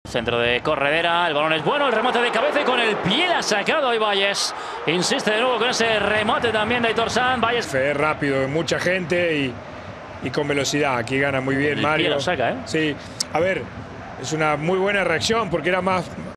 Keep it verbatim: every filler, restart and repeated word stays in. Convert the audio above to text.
Centro de corredera, el balón es bueno, el remate de cabeza y con el pie la ha sacado ahí Valles. Insiste de nuevo con ese remate también de Aitor Sanz. Valles. Es rápido, mucha gente y, y con velocidad. Aquí gana muy bien El Mario. pie lo saca, ¿eh? Sí, a ver, es una muy buena reacción porque era más,